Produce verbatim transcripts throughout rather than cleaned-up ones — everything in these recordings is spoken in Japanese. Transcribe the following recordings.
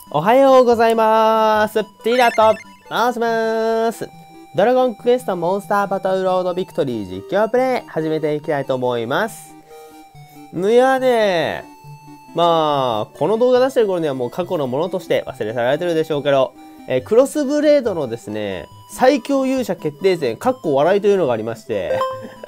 おはようございます。ティラと申します。ドラゴンクエストモンスターバトルロードビクトリー実況プレイ始めていきたいと思います。いやねまあ、この動画出してる頃にはもう過去のものとして忘れ去られてるでしょうけど、えー、クロスブレードのですね、最強勇者決定戦、かっこ笑いというのがありまして、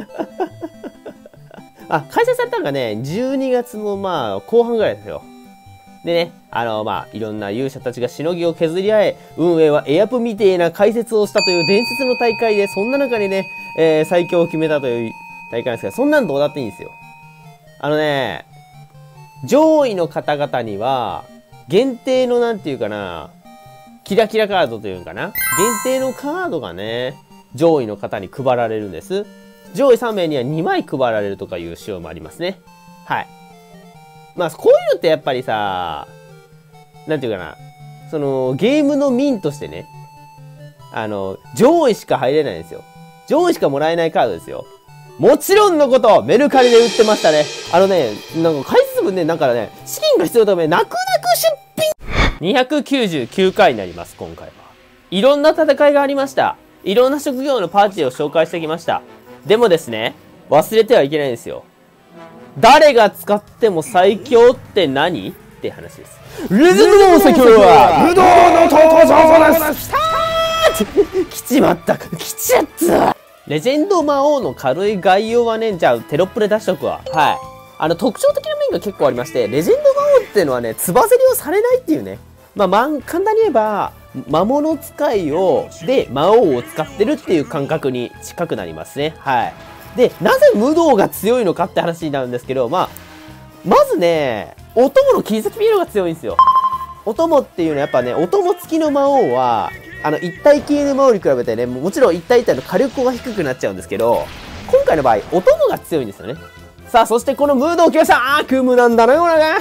あ、開催されたのがね、じゅうにがつのまあ、後半ぐらいですよ。でね、あの、まあ、いろんな勇者たちがしのぎを削り合い、運営はエアプみてえな解説をしたという伝説の大会で、そんな中にね、えー、最強を決めたという大会なんですが、そんなんどうだっていいんですよ。あのね、上位の方々には、限定のなんていうかな、キラキラカードというかな、限定のカードがね、上位の方に配られるんです。上位さんめいにはにまい配られるとかいう仕様もありますね。はい。まあ、こういうのってやっぱりさ、なんていうかな、その、ゲームの民としてね、あの、上位しか入れないんですよ。上位しかもらえないカードですよ。もちろんのこと、メルカリで売ってましたね。あのね、なんか解説文ね、なんかね、資金が必要なため、泣く泣く出品 !にひゃくきゅうじゅうきゅうかいになります、今回は。いろんな戦いがありました。いろんな職業のパーティーを紹介してきました。でもですね、忘れてはいけないんですよ。誰が使っても最強って何って話です。レジェンドの最強は、武道の登場です。きたー来ちまった。来ちゃったレジェンド魔王の軽い概要はね、じゃあテロップで出しとくわ。はい。あの、特徴的な面が結構ありまして、レジェンド魔王っていうのはね、つばぜりをされないっていうね。まあ、まん、簡単に言えば、魔物使いを、で、魔王を使ってるっていう感覚に近くなりますね。はい。で、なぜ無道が強いのかって話になるんですけど、まあ、まずね、お供の切り裂きピエロが強いんですよ。お供っていうのはやっぱね、お供付きの魔王は、あの、一体系の魔王に比べてね、もちろん一体一体の火力が低くなっちゃうんですけど、今回の場合、お供が強いんですよね。さあ、そしてこのムードを来ました悪夢なんだな、これが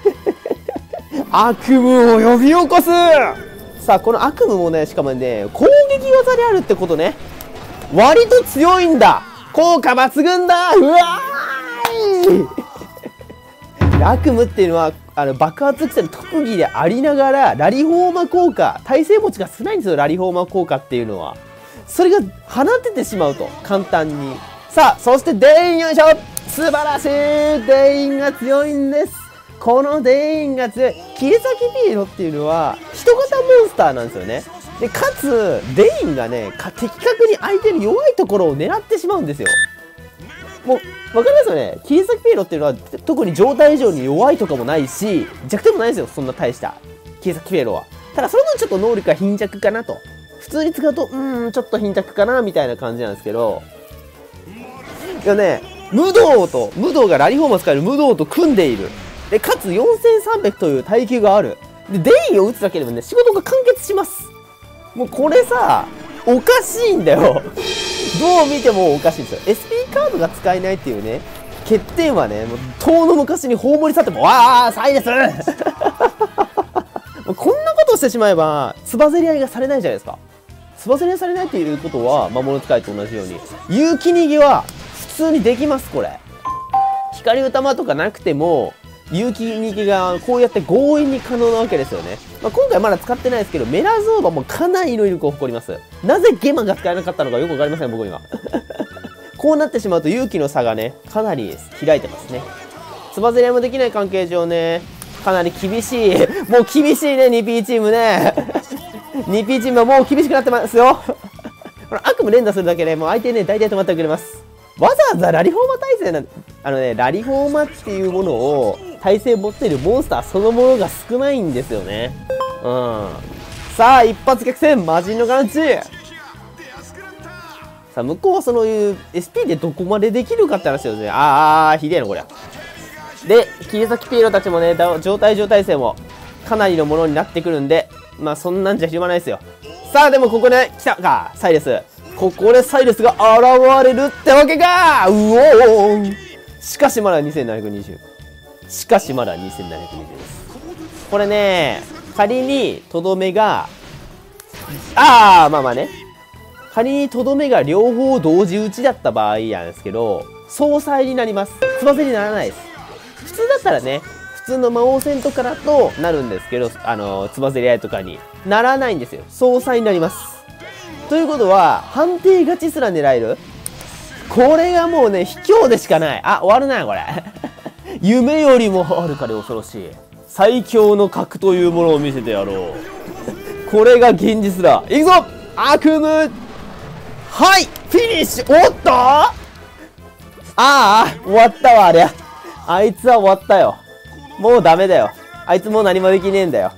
悪夢を呼び起こすさあ、この悪夢もね、しかもね、攻撃技であるってことね。割と強いんだ効果抜群だうわーい悪夢っていうのは、あの、爆発癖の特技でありながら、ラリフォーマ効果、耐性持ちが少ないんですよ、ラリフォーマ効果っていうのは。それが放ててしまうと、簡単に。さあ、そしてデインよいしょ素晴らしいデインが強いんです。このデインが強い。切り裂きピエロっていうのは、人型モンスターなんですよね。で、かつ、デインがね、か的確に相手の弱いところを狙ってしまうんですよ。もう、わかりますよね切り裂きピエロっていうのは、特に状態以上に弱いとかもないし、弱点もないですよ、そんな大した。切り裂きピエロは。ただ、その分ちょっと能力が貧弱かなと。普通に使うと、うーん、ちょっと貧弱かな、みたいな感じなんですけど。いやね、無道と、無道がラリフォーマー使える無道と組んでいる。で、かつよんせんさんびゃくという耐久がある。で、デインを打つだけでもね、仕事が完結します。もうこれさ、おかしいんだよ。どう見てもおかしいんですよ。エスピー カードが使えないっていうね、欠点はね、もう遠の昔に葬り去っても、わー、サイレスこんなことをしてしまえば、つばぜり合いがされないじゃないですか。つばぜり合いされないっていうことは、魔物使いと同じように、勇気逃げは普通にできます、これ。光る玉とかなくても、勇気逃げがこうやって強引に可能なわけですよね。まあ、今回まだ使ってないですけど、メラゾーバもかなりの威力を誇ります。なぜゲマが使えなかったのかよくわかりません、僕には。こうなってしまうと勇気の差がね、かなり開いてますね。つばぜり合いもできない関係上ね、かなり厳しい。もう厳しいね、にピー チームね。にピー チームはもう厳しくなってますよ。この悪夢連打するだけで、もう相手ね、大体止まってくれます。わざわざラリフォーマ耐性なん、あのね、ラリフォーマっていうものを、耐性持っているモンスターそのものが少ないんですよね。うん。さあ、一発逆転魔人のガンチさあ、向こうはそのいう エスピー でどこまでできるかって話ですね。あー、ひでえの、こりゃ。で、切り裂きピエロたちもね、状態状態性もかなりのものになってくるんで、まあ、そんなんじゃ広まないですよ。さあ、でもここで来たか、サイレス。ここでサイレスが現れるってわけかうおーしかしまだにせんななひゃくにじゅう。しかしまだにせんななひゃくにじゅうです。これね、仮にとどめが、あー、まあまあね。仮にとどめが両方同時打ちだった場合なんですけど、相殺になります。つばぜにならないです。普通だったらね、普通の魔王戦とかだとなるんですけど、あのー、つばぜり合いとかにならないんですよ。相殺になります。ということは、判定勝ちすら狙える。これがもうね、卑怯でしかない。あ、終わるな、これ。夢よりもはるかに恐ろしい。最強の格というものを見せてやろう。これが現実だ。いくぞ悪夢。はいフィニッシュ。おっとああ終わったわ、ありゃ。あいつは終わったよ。もうダメだよ。あいつもう何もできねえんだよ。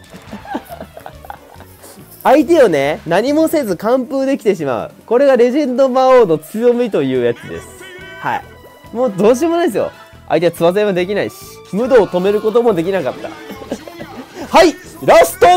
相手をね、何もせず完封できてしまう。これがレジェンド魔王の強みというやつです。はい。もうどうしようもないですよ。相手はつばぜもできないし、無道を止めることもできなかった。はいラスト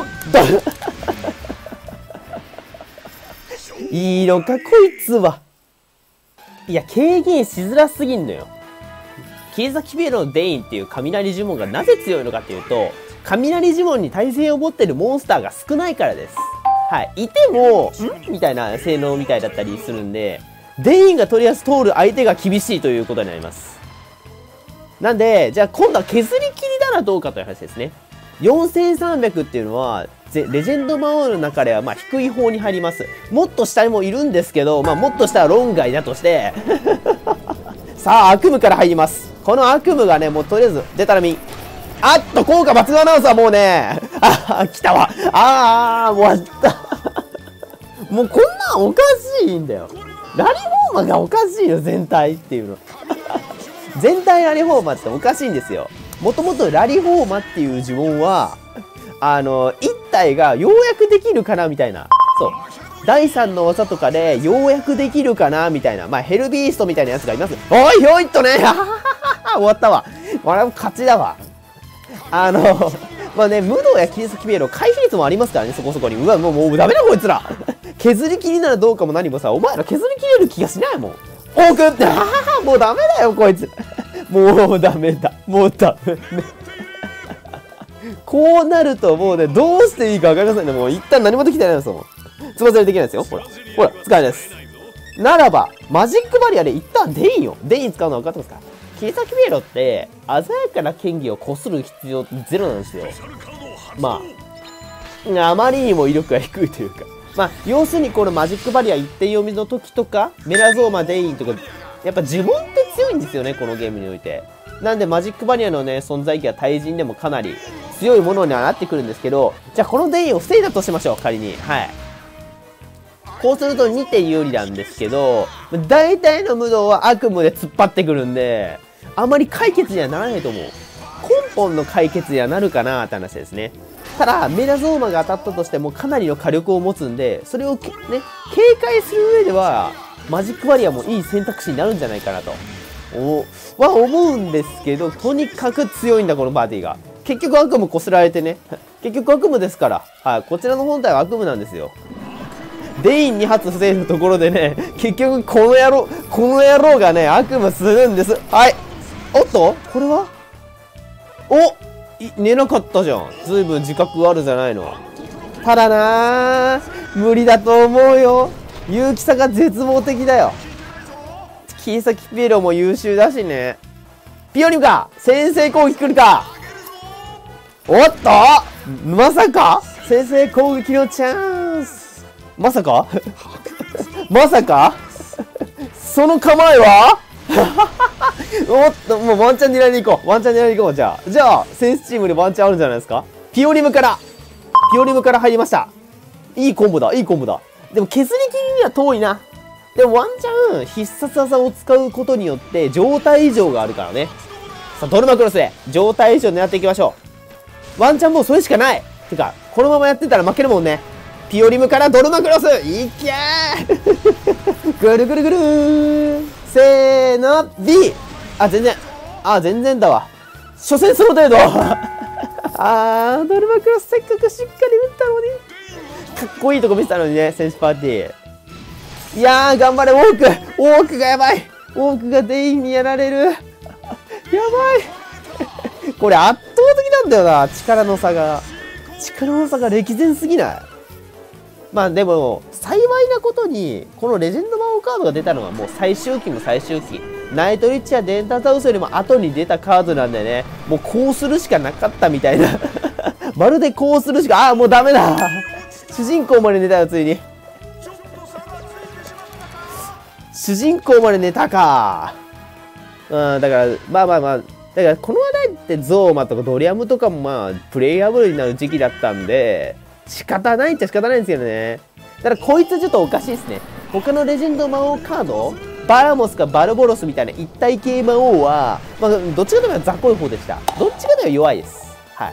いいのか、こいつは。いや、軽減しづらすぎんのよ。切り裂きピエロのデインっていう雷呪文がなぜ強いのかっていうと、雷呪文に耐性を持ってるモンスターが少ないからです。はい。いても、んみたいな性能みたいだったりするんで、デインがとりあえず通る相手が厳しいということになります。なんで、じゃあ今度は削り切りだなどうかという話ですね。よんせんさんびゃくっていうのは、レジェンド魔王の中ではまあ低い方に入ります。もっと下にもいるんですけど、まあもっと下は論外だとして、さあ悪夢から入ります。この悪夢がね、もうとりあえず、デタラミ。あっと、効果抜群アナウンサーもうね、ああ、来たわ。ああ、終わった。もうこんなんおかしいんだよ。ラリフォーマがおかしいよ、全体っていうの。全体ラリフォーマっておかしいんですよ。もともとラリフォーマっていう呪文は、あの、一体がようやくできるかなみたいな。そう。だいさんの技とかでようやくできるかなみたいな。まあ、ヘルビーストみたいなやつがいます。おい、ひょいっとね終わったわ。これも勝ちだわ。あの、まあね、無道や切り裂きピエロ、回避率もありますからね、そこそこに。うわ、もう、もうダメだこいつら。削り切りならどうかも何もさ、お前ら削り切れる気がしないもん。多くって、ああ、もうダメだよ、こいつ。もうダメだ。もうダメ。こうなるともうね、どうしていいか分かりませんね。もう一旦何もできてないんですもん。つばぜりできないですよ。ほら。ほら、使えないです。ならば、マジックバリアで一旦デインよ。デイン使うの分かってますか？切り裂きピエロって、鮮やかな剣技をこする必要ゼロなんですよ。まあ、あまりにも威力が低いというか。まあ、要するにこのマジックバリア一点読みの時とか、メラゾーマ、デインとか、やっぱ呪文って強いんですよね、このゲームにおいて。なんでマジックバリアのね、存在意義は対人でもかなり強いものにはなってくるんですけど、じゃあこのデインを防いだとしましょう、仮に。はい。こうするとにてん有利なんですけど、大体の無道は悪夢で突っ張ってくるんで、あまり解決にはならないと思う。根本の解決にはなるかなって話ですね。ただ、メラゾーマが当たったとしてもかなりの火力を持つんで、それをね、警戒する上では、マジックバリアもいい選択肢になるんじゃないかなと。おは思うんですけど、とにかく強いんだ、このパーティーが。結局悪夢こすられてね。結局悪夢ですから。はい、こちらの本体は悪夢なんですよ。デインに発防いだところでね、結局この野郎、この野郎がね、悪夢するんです。はい。おっとこれはおい寝なかったじゃん。ずいぶん自覚あるじゃないの。ただなー、無理だと思うよ。有機差が絶望的だよ。切り裂きピエロも優秀だしね。ピオリムか先制攻撃来るか。おっとまさか先制攻撃のチャンス。まさかまさかその構えはおっと、もうワンチャン狙いに行こう。ワンチャン狙いに行こう。じゃあ。じゃあ、センスチームでワンチャンあるんじゃないですか。ピオリムから。ピオリムから入りました。いいコンボだ。いいコンボだ。でも削り切りには遠いな。でもワンチャン必殺技を使うことによって状態異常があるからね。さあ、ドルマクロスで状態異常狙っていきましょう。ワンチャンもうそれしかない。てか、このままやってたら負けるもんね。ピオリムからドルマクロスいけーぐるぐるぐるーせーの B。 あ、全然あ全然だわ。初戦その程度あードルマクロスせっかくしっかり打ったのにかっこいいとこ見せたのにね。選手パーティーいやー頑張れオーク。オークがやばい。オークがデインにやられるやばいこれ圧倒的なんだよな。力の差が力の差が歴然すぎない。まあでも幸いなことにこのレジェンド魔王カードが出たのはもう最終期も最終期ナイトリッチやデンタザウスよりも後に出たカードなんでね、もうこうするしかなかったみたいな。まるでこうするしか、ああ、もうダメだ。主人公まで寝たよ、ついに。主人公まで寝たか。うん、だから、まあまあまあ、だからこの話題ってゾーマとかドリアムとかもまあ、プレイヤブルになる時期だったんで、仕方ないっちゃ仕方ないんですけどね。だからこいつちょっとおかしいですね。他のレジェンド魔王カード、バラモスかバルボロスみたいな一体系魔王は、まあ、どっちかというと雑魚い方でした。どっちかというと弱いです。はい。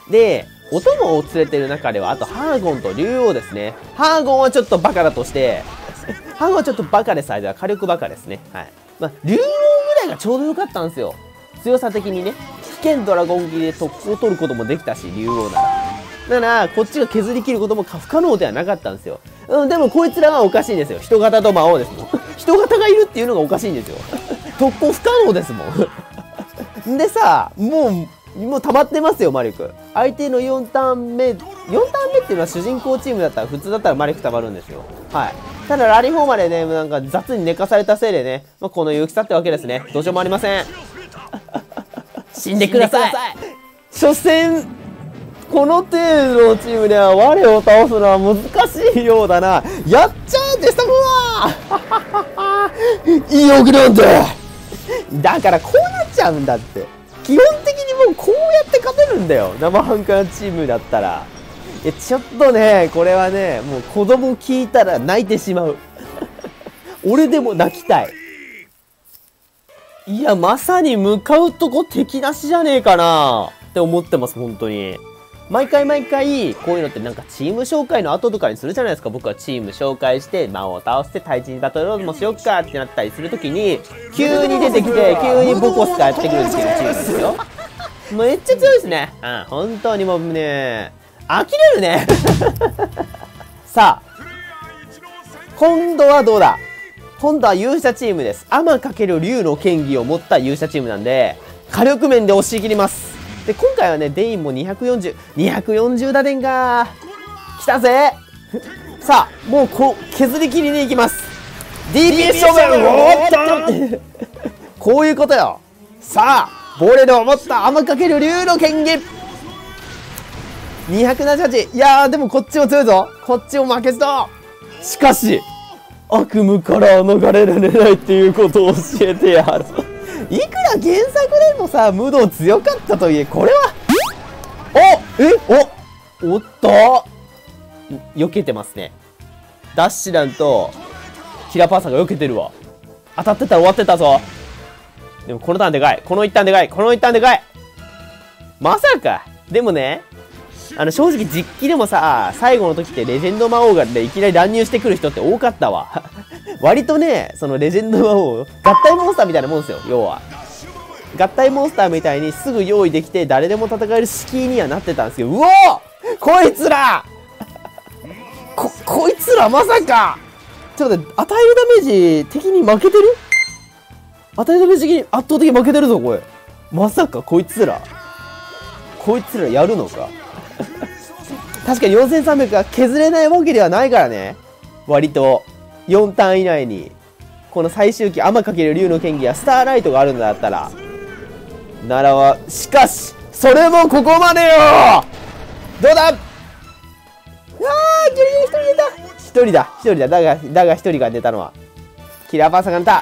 で、お供を連れてる中では、あとハーゴンと竜王ですね。ハーゴンはちょっとバカだとして、ハーゴンはちょっとバカです。あれは火力バカですね。はい。まあ、竜王ぐらいがちょうどよかったんですよ。強さ的にね。危険ドラゴン切りで特攻を取ることもできたし、竜王なら。だから、こっちが削り切ることも不可能ではなかったんですよ。うん、でもこいつらはおかしいんですよ。人型と魔王ですもん。人型がいるっていうのがおかしいんですよ。特攻不可能ですもん。でさ、もう、もう溜まってますよ、魔力。相手のよんターン目、よんターン目っていうのは主人公チームだったら、普通だったら魔力溜まるんですよ。はい。ただ、ラリーフォーまでね、なんか雑に寝かされたせいでね、まあ、この勇気さってわけですね。どうしようもありません。死んでください。所詮、この程度のチームでは我を倒すのは難しいようだな。やっちゃえデスタフはいいよくなんだ。だからこうなっちゃうんだって。基本的にもうこうやって勝てるんだよ。生半可チームだったら。いや、ちょっとね、これはね、もう子供聞いたら泣いてしまう。俺でも泣きたい。いや、まさに向かうとこ敵なしじゃねえかなって思ってます、本当に。毎回毎回、こういうのってなんかチーム紹介の後とかにするじゃないですか。僕はチーム紹介して、魔王を倒して対人バトルロードもしよっかってなったりするときに、急に出てきて、急にボコスがやってくるっていうチームですよ。めっちゃ強いですね。うん、本当にもうね、呆れるね。さあ、今度はどうだ？今度は勇者チームです。アマ×竜の剣技を持った勇者チームなんで、火力面で押し切ります。で、今回はね、デインもにひゃくよんじゅう、にひゃくよんじゅう打点が来たぜ。さあ、もうこう、削り切りに行きます。ディーピーエス 勝負おっとこういうことよ。さあ、ボレロを持ったアマ×竜の剣技にひゃくななじゅうはち。いやー、でもこっちも強いぞ。こっちも負けずと。しかし、悪夢から逃れられないっていうことを教えてやる。いくら原作でもさ、武道強かったといえ、これは、おえおおっと避けてますね。ダッシュランと、キラパーサーが避けてるわ。当たってたら終わってたぞ。でもこのターンでかい。この一ターンでかい。この一ターンでかい。まさか。でもね、あの、正直実機でもさ、最後の時ってレジェンド魔王がね、いきなり乱入してくる人って多かったわ。割とね、そのレジェンド魔王、合体モンスターみたいなもんですよ、要は。合体モンスターみたいにすぐ用意できて誰でも戦える敷居にはなってたんですけど、うおーこいつらこ、こいつらまさかちょっと待って、与えるダメージ敵に負けてる？与えるダメージ的に圧倒的に負けてるぞ、これ。まさかこいつら、こいつらやるのか確かによんせんさんびゃくが削れないわけではないからね。割と。よんターン以内に、この最終期、アマ×竜の剣技やスターライトがあるんだったら、ならは、しかし、それもここまでよどうだあー、ギリギリ一人出た一人だ、一人だ。だが、だが一人が出たのは、キラーパーサーが出た。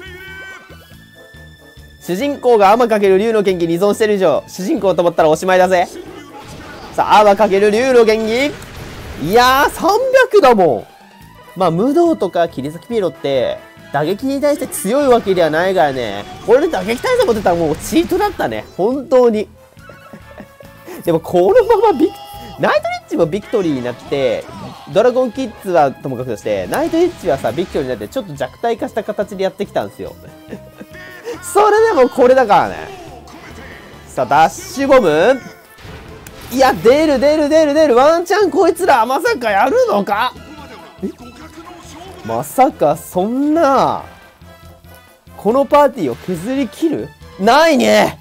主人公がアマ×竜の剣技に依存してる以上、主人公と思ったらおしまいだぜ。さあ、アマ×竜の剣技いやー、さんびゃくだもん。まあ、無道とか切り裂きピエロって、打撃に対して強いわけではないからね。これで打撃耐性持ってたらもうチートだったね。本当に。でも、このままビク、ナイトリッチもビクトリーになって、ドラゴンキッズはともかくとして、ナイトリッチはさ、ビクトリーになってちょっと弱体化した形でやってきたんですよ。それでもこれだからね。さあ、ダッシュボムいや、出る出る出る出る。ワンチャンこいつらまさかやるのかえまさかそんな、このパーティーを削り切るないね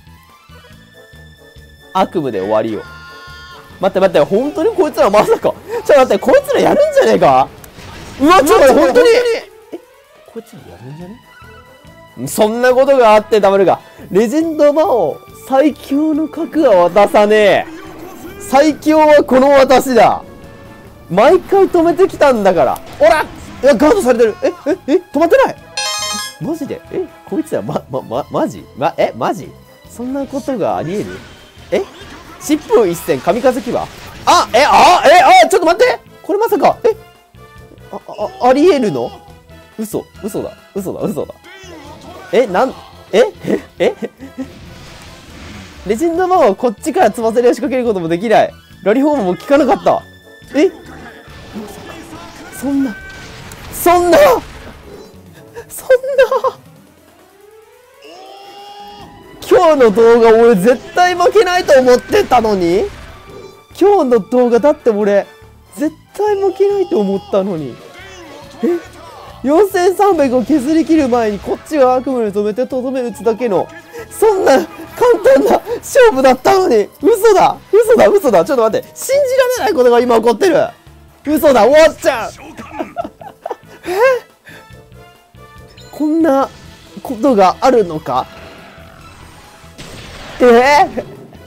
悪夢で終わりよ。待って待って、本当にこいつらまさか。ちょっと待って、こいつらやるんじゃねえかうわ、ちょっと待って、本当にえこいつらやるんじゃねそんなことがあってたまるか。レジェンド魔王、最強の核は渡さねえ。最強はこの私だ。毎回止めてきたんだから。おら、いや、ガードされてる。え、え、え、止まってない。マジでえ、こいつら、ま、ま、ま、マジま、え、マジそんなことがあり得るえ疾風一閃、神風牙。あ、え、あ、え、あ、ちょっと待って。これまさか、え、あ、あ、あり得るの嘘、嘘だ、嘘だ、嘘だ。え、なん、ええレジェンドマンはこっちからつばぜりを仕掛けることもできない。ラリフォームも効かなかった。えまさか、そんな、そんな、そんな、今日の動画俺絶対負けないと思ってたのに今日の動画だって俺、絶対負けないと思ったのに。えよんせんさんびゃくを削り切る前にこっちが悪夢に止めてとどめ打つだけの、そんな簡単な勝負だったのに。嘘だ嘘だ嘘だちょっと待って。信じられないことが今起こってる。嘘だ終わっちゃうえこんなことがあるのかえー、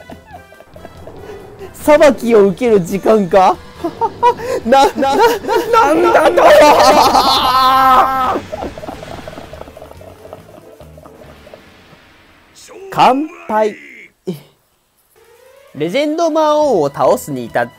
裁きを受ける時間かな、な、な、なんだと乾杯レジェンド魔王を倒すに至って、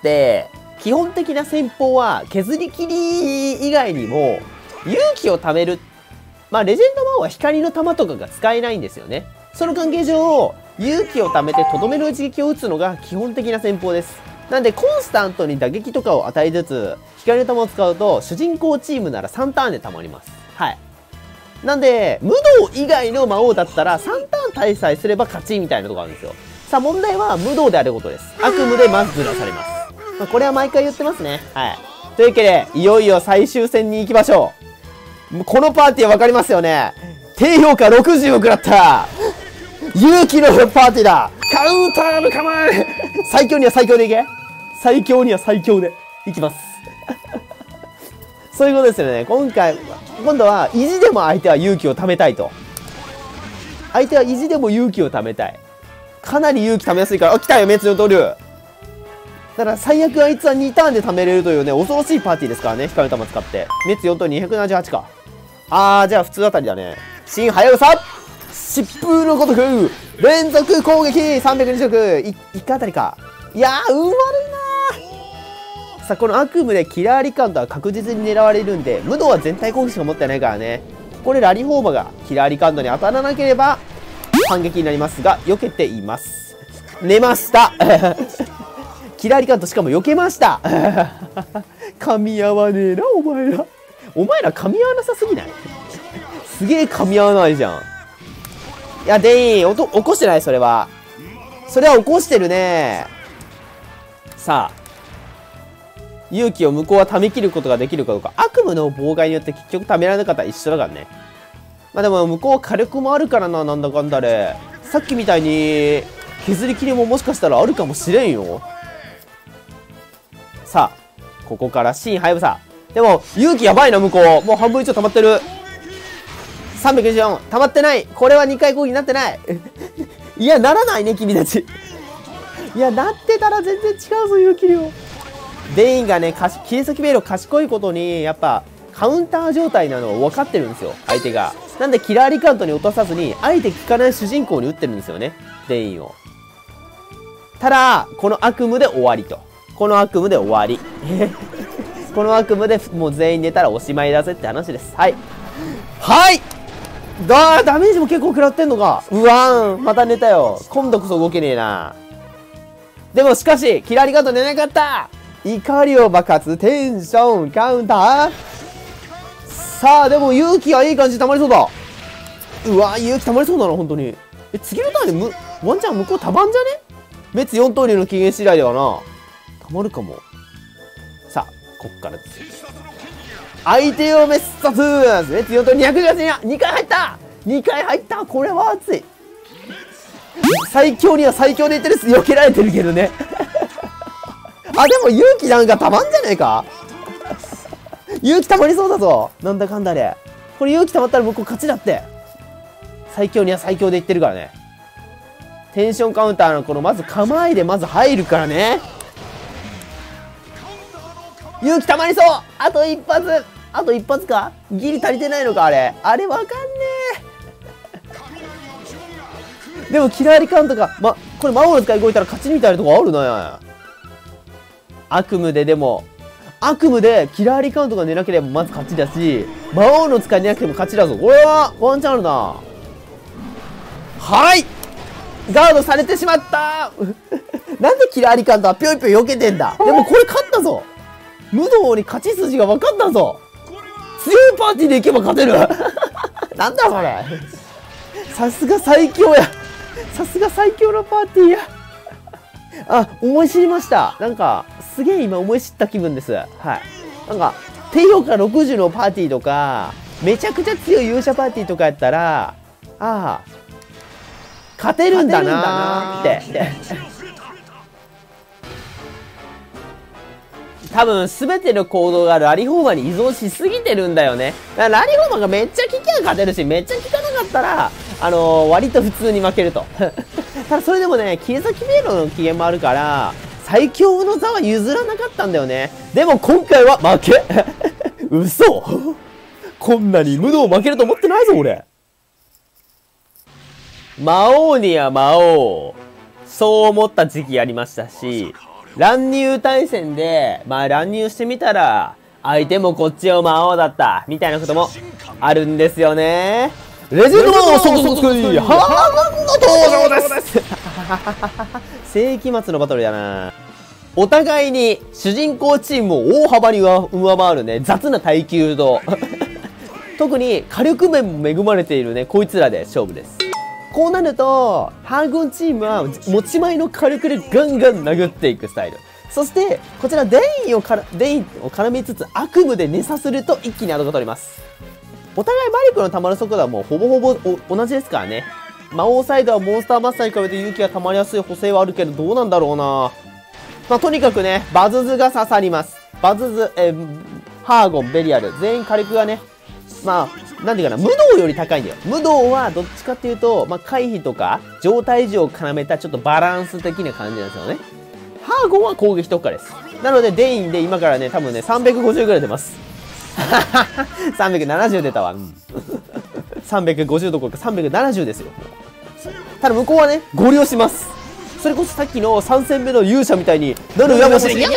基本的な戦法は削り切り以外にも、勇気を貯める。まあ、レジェンド魔王は光の玉とかが使えないんですよね。その関係上、勇気を貯めてとどめの一撃を打つのが基本的な戦法です。なんで、コンスタントに打撃とかを与えつつ、光の玉を使うと、主人公チームならさんターンで溜まります。はい。なんで、無道以外の魔王だったらさんターン大祭すれば勝ちみたいなとこあるんですよ。さあ、問題は無道であることです。悪夢でまずずらされます。まあ、これは毎回言ってますね。はい。というわけで、いよいよ最終戦に行きましょう。このパーティーはわかりますよね。低評価ろくじゅうを食らった勇気のパーティーだ。カウンターの構え最強には最強でいけ最強には最強でいきますそういうことですよね。今回今度は意地でも相手は勇気を貯めたいと。相手は意地でも勇気を貯めたい。かなり勇気貯めやすいから。あ、来たよ滅のトリュだから最悪あいつはにターンで貯めれるというね、恐ろしいパーティーですからね。光の玉使って滅よんとにひゃくななじゅうはちか。あー、じゃあ普通あたりだね。新はやぶさ疾風のごとく連続攻撃さんびゃくにじゅうろく、いいっかいあたりか。いやー、運悪いなー。さあ、この悪夢でキラーリカントは確実に狙われるんで、無道は全体攻撃しか持ってないからね。これラリフォーマがキラーリカントに当たらなければ反撃になりますが、避けています。寝ましたキラーリカントしかも避けました噛み合わねえな、お前ら。お前ら噛み合わなさすぎない？すげえ噛み合わないじゃん。いや、デイン、おと、起こしてない、それは。それは起こしてるね。さあ。勇気を向こうは溜め切ることができるかどうか。悪夢の妨害によって結局溜められなかったら一緒だからね。まあでも、向こうは火力もあるからな、なんだかんだで。さっきみたいに、削り切りももしかしたらあるかもしれんよ。さあ、ここから新はやぶさ。でも、勇気やばいな、向こう。もう半分以上溜まってる。さんびゃくにじゅうよん、溜まってない。これはにかい攻撃になってない。いや、ならないね、君たち。いや、なってたら全然違うぞ、勇気量。デインがね、切り裂きベイロ賢いことに、やっぱ、カウンター状態なのを分かってるんですよ、相手が。なんで、キラーリカウントに落とさずに、あえて効かない主人公に打ってるんですよね、デインを。ただ、この悪夢で終わりと。この悪夢で終わり。この悪夢でもう全員寝たらおしまいだぜって話です。はい。はいだダメージも結構食らってんのか。うわーん、また寝たよ。今度こそ動けねえな。でもしかし、キラリカウント寝なかった。怒りを爆発、テンション、カウンター。さあ、でも勇気はいい感じで溜まりそうだ。うわー、勇気溜まりそうだな、本当に。え、次のターンでむ、ワンチャン向こうたまんじゃね？滅よん刀流の機嫌次第ではな。たまるかも。さあ、こっからですよ。相手を滅殺滅よん刀にひゃくじゅうはちににかい入ったにかい入ったこれは熱い。最強には最強でいってる避けられてるけどねあ、でも勇気なんかたまんじゃねえか勇気たまりそうだぞ。なんだかんだで。これ勇気たまったら向こう勝ちだって。 最強には最強でいってるからね。テンションカウンターのこのまず構えでまず入るからね。勇気たまりそう。あと一発。あと一発か。ギリ足りてないのか、あれ。あれわかんねえ。でもキラーリカウントが、ま、これ魔王の使い動いたら勝ちみたいなとこあるね。悪夢ででも、悪夢でキラーリカウントが寝なければまず勝ちだし、魔王の使い寝なくても勝ちだぞ。これはワンチャンあるな。はい、ガードされてしまったなんでキラーリカウントはぴょいぴょい避けてんだ。でもこれ勝ったぞ。無道に勝ち筋が分かったぞ。強いパーティーでいけば勝てるなんだそれ。さすが最強や。さすが最強のパーティーや。あ、思い知りました。なんか、すげえ今思い知った気分です。はい。なんか、低評価ろくじゅうのパーティーとか、めちゃくちゃ強い勇者パーティーとかやったら、ああ、勝てるんだなーって。多分、すべての行動がラリホーマに依存しすぎてるんだよね。だからラリホーマがめっちゃ効きゃ勝てるし、めっちゃ効かなかったら、あのー、割と普通に負けると。ただそれでもね、切り裂き迷路の機嫌もあるから、最強の座は譲らなかったんだよね。でも今回は負け嘘こんなに無道負けると思ってないぞ、俺。魔王には魔王。そう思った時期ありましたし、乱入対戦で、まあ乱入してみたら、相手もこっちを魔王だった、みたいなこともあるんですよね。レジェンドの速度作り、ハーゴンの登場です世紀末のバトルやな。お互いに主人公チームを大幅に上回るね、雑な耐久度。特に火力面も恵まれているね、こいつらで勝負です。こうなると、ハーゴンチームは持ち前の火力でガンガン殴っていくスタイル。そして、こちらデインをから、デインを絡めつつ悪夢で寝させると一気にアドが取れます。お互いマリクの溜まる速度はもうほぼほぼ同じですからね。魔王サイドはモンスターマスターに比べて勇気が溜まりやすい補正はあるけど、どうなんだろうな。まあ、とにかくね、バズズが刺さります。バズズ、えー、ハーゴン、ベリアル、全員火力がね、まあ、なんていうかな、無道より高いんだよ。無道はどっちかっていうと、まあ、回避とか、状態維持を絡めたちょっとバランス的な感じなんですよね。ハーゴンは攻撃特化です。なので、デインで今からね、多分ね、さんびゃくごじゅうぐらい出ます。さんびゃくななじゅう出たわ。うん、さんびゃくごじゅうどころかさんびゃくななじゅうですよ。ただ向こうはね、ゴリ押します。それこそさっきのさん戦目の勇者みたいに、どの上もしれ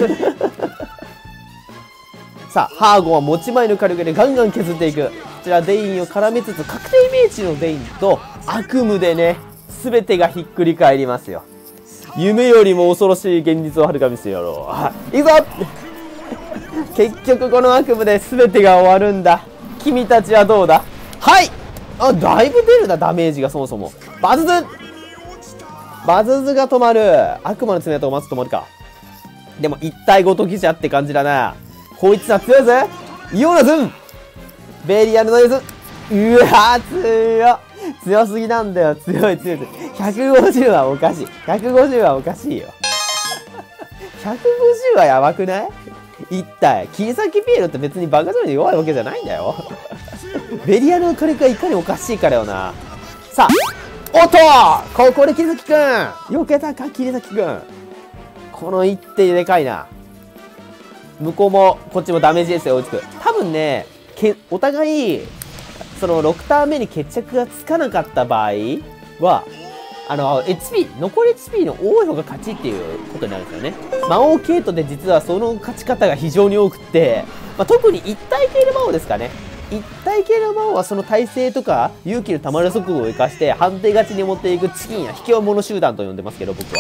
さあ、ハーゴンは持ち前の火力でガンガン削っていく。こちらデインを絡めつつ、確定イメージのデインと悪夢でね、全てがひっくり返りますよ。夢よりも恐ろしい現実をはるか見せよろう。いくぞ結局この悪夢で全てが終わるんだ。君たちはどうだ。はい、あ、だいぶ出るな、ダメージがそもそも。バズズバズズが止まる。悪魔の爪痕を待つと止まるか。でも一体ごときじゃって感じだな。こいつは強いぜ。イオナズンベリアルのエース。うわ強強すぎなんだよ。強い強い。ひゃくごじゅうはおかしい。ひゃくごじゅうはおかしいよ。ひゃくごじゅうはやばくない？一体、切り裂きピエロって別にバカ上に弱いわけじゃないんだよ。ベリアルの火力がいかにおかしいからよな。さあ、おっとここで切り裂きくん避けたか、切り裂きくん。この一手でかいな。向こうも、こっちもダメージですよ、追いつく。多分ね、けお互い、そのろくターン目に決着がつかなかった場合は、あの、エイチピー、残り エイチピー の多い方が勝ちっていうことになるんですよね。魔王系統で実はその勝ち方が非常に多くって、まあ、特に一体系の魔王ですかね。一体系の魔王はその耐性とか勇気の溜まる速度を生かして判定勝ちに持っていくチキンや引き物集団と呼んでますけど、僕は。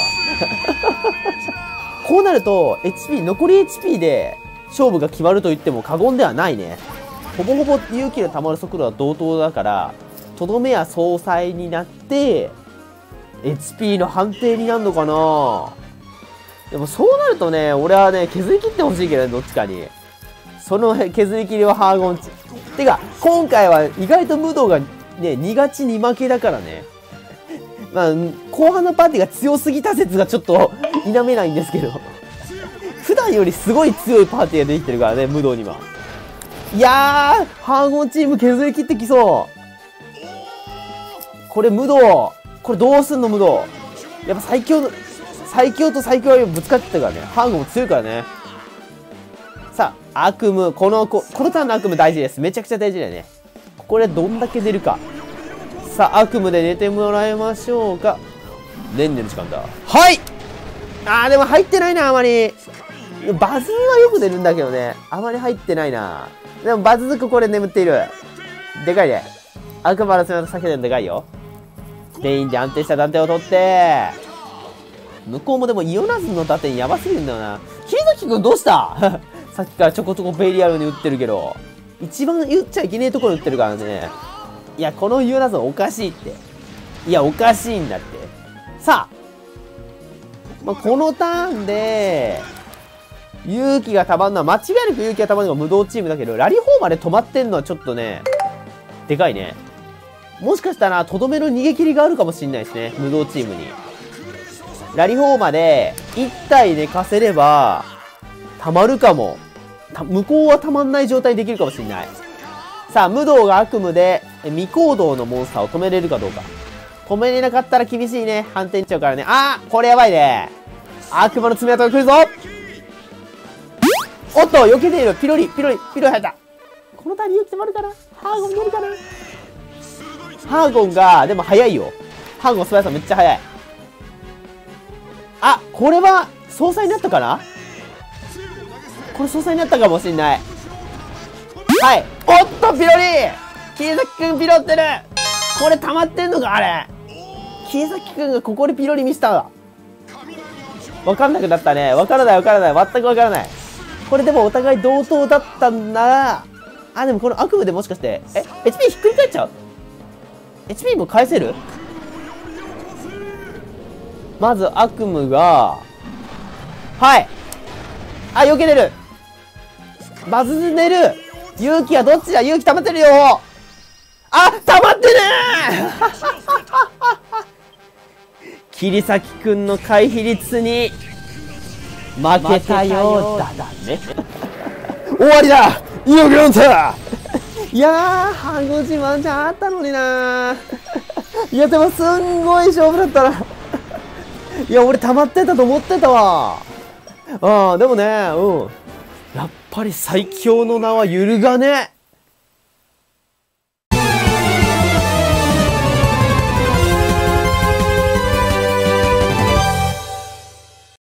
こうなると、エイチピー、残り エイチピー で勝負が決まると言っても過言ではないね。ほぼほぼ勇気の溜まる速度は同等だから、とどめや総裁になって、エイチピー の判定になるのかな。でもそうなるとね、俺はね、削り切ってほしいけどね、どっちかに。その削り切りはハーゴンチ。てか、今回は意外と無道がね、に勝ちに負けだからね。まあ、後半のパーティーが強すぎた説がちょっと否めないんですけど。普段よりすごい強いパーティーができてるからね、無道には。いやー、ハーゴンチーム削り切ってきそこれ無道。これどうすんの無道。やっぱ最強の、最強と最強はぶつかってたからね。ハンゴも強いからね。さあ、悪夢。この、ここのターンの悪夢大事です。めちゃくちゃ大事だよね。これどんだけ出るか。さあ、悪夢で寝てもらいましょうか。ねんねの時間だ。はい。あー、でも入ってないな、あまり。バズはよく出るんだけどね。あまり入ってないな。でもバズズクこれ眠っている。でかいね。悪魔の爪の避けてるのでかいよ。全員で安定した断点を取って、向こうもでもイオナズの打点やばすぎるんだよな。桐崎くんどうしたさっきからちょこちょこベリアルに打ってるけど、一番言っちゃいけねえところ打ってるからね。いや、このイオナズおかしいって。いや、おかしいんだって。さあ、まあ、このターンで、勇気がたまんのは、間違いなく勇気がたまんのが無道チームだけど、ラリホーまで止まってんのはちょっとね、でかいね。もしかしたら、とどめの逃げ切りがあるかもしれないですね。無道チームに。ラリホーまでいち体寝かせれば、たまるかも。向こうはたまんない状態にできるかもしれない。さあ、無道が悪夢で、未行動のモンスターを止めれるかどうか。止めれなかったら厳しいね。反転いっちゃうからね。あー、これやばいね。悪魔の爪痕が来るぞ。おっと、避けている。ピロリ、ピロリ、ピロリ入った。このターンに勇気止まるかな。ハーゴン出るかな。ハーゴンが、でも速いよ。ハーゴン素早さめっちゃ速い。あ、これは、総裁になったかな。これ総裁になったかもしんない。はい。おっと、ピロリ桐崎くんピロってる。これ溜まってんのかあれ。桐崎くんがここでピロリ見せた。わかんなくなったね。わからないわからない。全くわからない。これでもお互い同等だったんなら、あ、でもこの悪夢でもしかして、え エイチピー ひっくり返っちゃう ?エイチピー も返せる。まず悪夢が、はい。あ、避けてる。バズ寝る。勇気はどっちだ。勇気溜まってるよ。あ、溜まってねー桐崎くんの回避率に負けたようだだね。終わりだ。いよくんだ。いやー、ハンゴ自慢じゃあったのになー。いや、でもすんごい勝負だったな。いや、俺溜まってたと思ってたわ。ああ、でもね、うん。やっぱり最強の名は揺るがね。